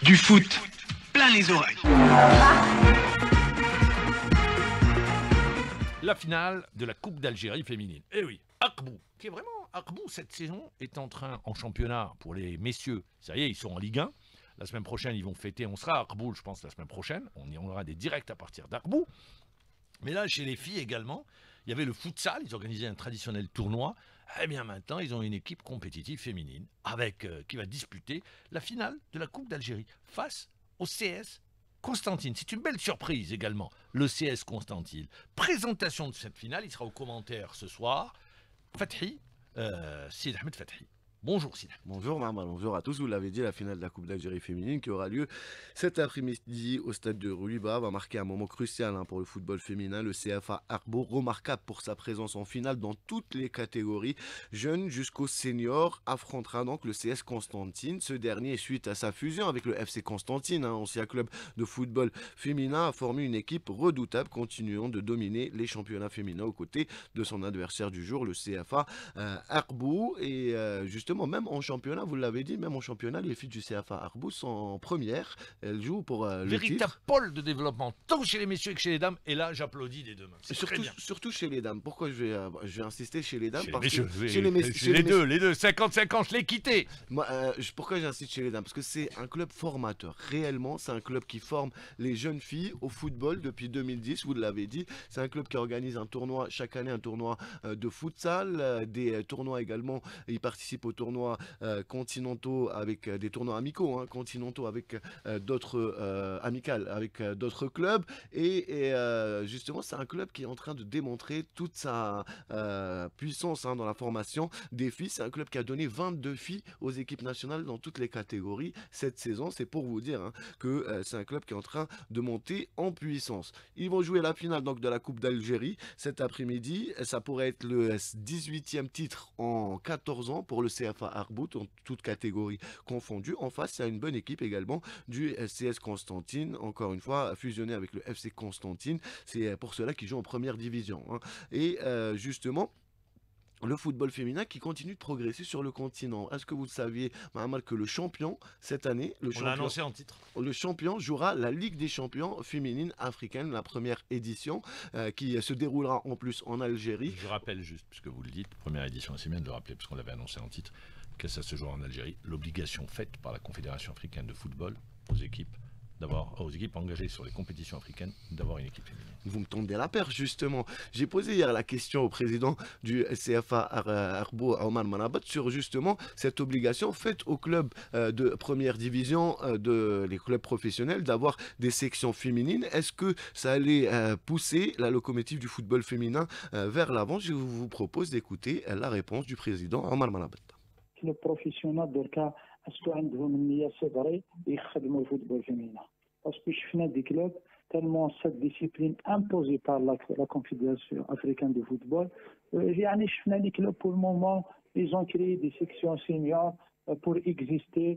Du foot, plein les oreilles. La finale de la Coupe d'Algérie féminine. Eh oui, Akbou, qui est vraiment Akbou cette saison, est en train en championnat pour les messieurs. Ça y est, ils sont en Ligue 1. La semaine prochaine, ils vont fêter. On sera à Akbou, je pense, la semaine prochaine. On aura des directs à partir d'Akbou. Mais là, chez les filles également, il y avait le futsal. Ils organisaient un traditionnel tournoi. Eh bien, maintenant, ils ont une équipe compétitive féminine avec qui va disputer la finale de la Coupe d'Algérie face au CS Constantine. C'est une belle surprise également, le CS Constantine. Présentation de cette finale, il sera aux commentaires ce soir. Fathi, Sid Ahmed Fathi. Bonjour Sid. Bonjour Marmal, bonjour à tous. Vous l'avez dit, la finale de la Coupe d'Algérie féminine qui aura lieu cet après-midi au stade de Rouliba va marquer un moment crucial pour le football féminin. Le CFA Akbou, remarquable pour sa présence en finale dans toutes les catégories, jeunes jusqu'aux seniors, affrontera donc le CS Constantine. Ce dernier, suite à sa fusion avec le FC Constantine, ancien club de football féminin, a formé une équipe redoutable, continuant de dominer les championnats féminins aux côtés de son adversaire du jour, le CFA Akbou. Et justement, même en championnat, vous l'avez dit, même en championnat, les filles du CFA Akbou sont en première. Elles jouent pour le véritable titre. pôle de développement, tant chez les messieurs que chez les dames. Et là, j'applaudis des deux mains. C'est très bien. Surtout chez les dames. Pourquoi je vais insister chez les dames? Chez Parce les messieurs, que chez les deux, 50-50, je l'ai quitté. Moi, pourquoi j'insiste chez les dames? Parce que c'est un club formateur. Réellement, c'est un club qui forme les jeunes filles au football depuis 2010, vous l'avez dit. C'est un club qui organise un tournoi chaque année, un tournoi de futsal, des tournois également. Ils participent aux tournois continentaux avec des tournois amicaux, continentaux avec d'autres amicales, avec d'autres clubs. Et justement, c'est un club qui est en train de démontrer toute sa puissance dans la formation des filles. C'est un club qui a donné 22 filles aux équipes nationales dans toutes les catégories cette saison. C'est pour vous dire que c'est un club qui est en train de monter en puissance. Ils vont jouer la finale donc de la Coupe d'Algérie cet après-midi. Ça pourrait être le 18e titre en 14 ans pour le CFA Akbou, dans toutes catégories confondues. En face, il y a une bonne équipe également du CS Constantine, encore une fois fusionné avec le FC Constantine. C'est pour cela qu'ils jouent en première division. Et justement, le football féminin qui continue de progresser sur le continent. Est-ce que vous saviez, Mahamal, que le champion, cette année, On l'a annoncé en titre. le champion jouera la Ligue des champions féminine africaine, la première édition, qui se déroulera en plus en Algérie. Je rappelle juste, puisque vous le dites, première édition, c'est bien de le rappeler, parce qu'on l'avait annoncé en titre, que ça se joue en Algérie. L'obligation faite par la Confédération africaine de football aux équipes engagées sur les compétitions africaines, d'avoir une équipe féminine. Vous me tendez la perche, justement. J'ai posé hier la question au président du CFA Akbou, Omar Manabat, sur justement cette obligation faite aux clubs de première division, les clubs professionnels, d'avoir des sections féminines. Est-ce que ça allait pousser la locomotive du football féminin vers l'avant? Je vous propose d'écouter la réponse du président Omar Manabat. Le professionnel دركا اسكو عندهم النيه صغري يخدموا الفوتبول فيمينا باسكو شفنا دي كلوب tellement cette discipline imposée par la Confédération africaine de football. يعني شفنا لي كلوب pour le moment ils ont créé des sections seniors pour exister,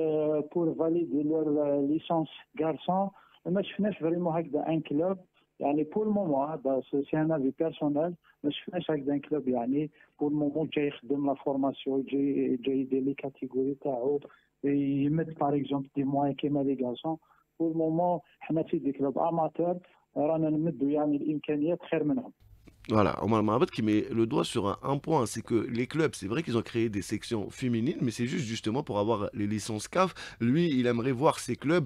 pour valider leur licence garçon. ما شفناش فريمون هكذا ان كلوب يعني pour le moment c'est un avis personnel ما شفناش هكذا ان كلوب يعني pour le moment جاي يخدم لا فورماسيون جاي يدير لي كاتيجوري تاعو يمد par exemple des moyens كيما لي غارسون pour le moment حنا في دي كلوب اماتور رانا نمدوا يعني الامكانيات خير منهم. Voilà, Omar Mahabat qui met le doigt sur un point, c'est que les clubs, c'est vrai qu'ils ont créé des sections féminines, mais c'est juste justement pour avoir les licences CAF. Lui, il aimerait voir ces clubs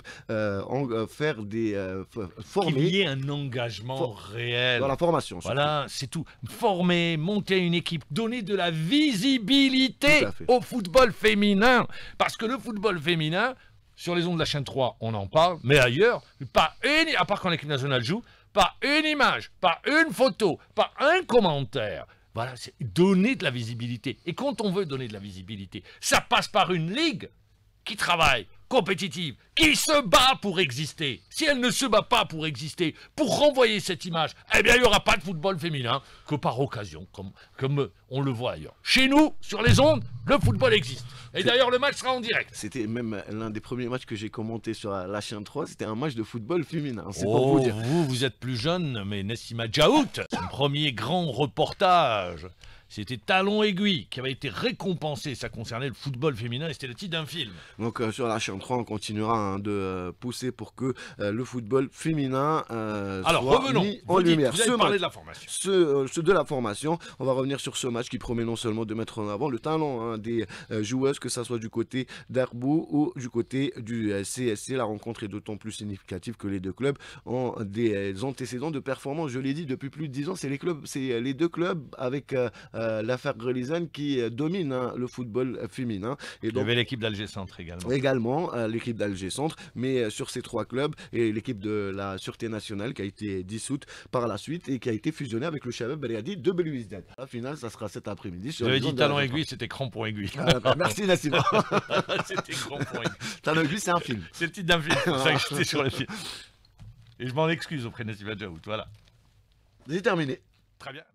faire des former. Qu'il y ait un engagement réel. Dans la formation. Voilà, c'est tout. Former, monter une équipe, donner de la visibilité au football féminin. Parce que le football féminin, sur les ondes de la chaîne 3, on en parle, mais ailleurs, pas une, à part quand l'équipe nationale joue, pas une image, pas une photo, pas un commentaire. Voilà, c'est donner de la visibilité. Et quand on veut donner de la visibilité, ça passe par une ligue qui travaille, compétitive, qui se bat pour exister. Si elle ne se bat pas pour exister, pour renvoyer cette image, eh bien, il n'y aura pas de football féminin que par occasion, comme on le voit ailleurs. Chez nous, sur les ondes, le football existe. Et d'ailleurs, le match sera en direct. C'était même l'un des premiers matchs que j'ai commenté sur la chaîne 3. C'était un match de football féminin. C'est pour Oh, vous dire. vous êtes plus jeune, mais Nessima Djaout, son premier grand reportage, c'était Talon Aiguille, qui avait été récompensé. Ça concernait le football féminin et c'était le titre d'un film. Donc sur la chaîne 3, on continuera de pousser pour que le football féminin Alors, soit revenons. mis en Vous dites, lumière. vous avez Ce parlé match, de la formation. ce de la formation, on va revenir sur ce match qui promet non seulement de mettre en avant le talent des joueuses, que ça soit du côté d'Arbou ou du côté du CSC. La rencontre est d'autant plus significative que les deux clubs ont des antécédents de performance. Je l'ai dit, depuis plus de 10 ans, c'est les deux clubs avec l'affaire Grelizane qui domine le football féminin. Et Il y donc, avait l'équipe d'Alger Centre également. également l'équipe d'Alger Centre, mais sur ces trois clubs et l'équipe de la Sûreté Nationale qui a été dissoute par la suite et qui a été fusionnée avec le Chabab Beriadi de Belouizdad. La finale, ça sera cet après-midi. sur J'avais les dit ondes de Talon la Aiguille, c'était crampon aiguille. Merci Nassim. C'était crampon aiguille. Talon Aiguille, c'est un film. C'est le titre d'un film, c'est pour ça que j'étais sur le film. Et je m'en excuse auprès de Nessima Djaout, voilà. C'est terminé. Très bien.